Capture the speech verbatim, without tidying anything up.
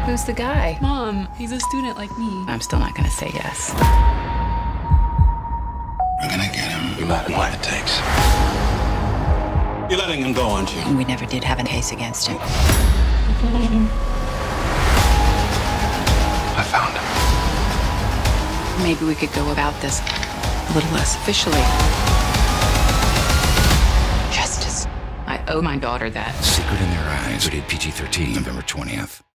Who's the guy? Mom, he's a student like me. I'm still not gonna say yes. We're gonna get him, no matter what it takes. You're letting him go, aren't you? We never did have a case against him. I found him. Maybe we could go about this a little less officially. Justice. I owe my daughter that. Secret in Their Eyes, rated P G thirteen, November twentieth.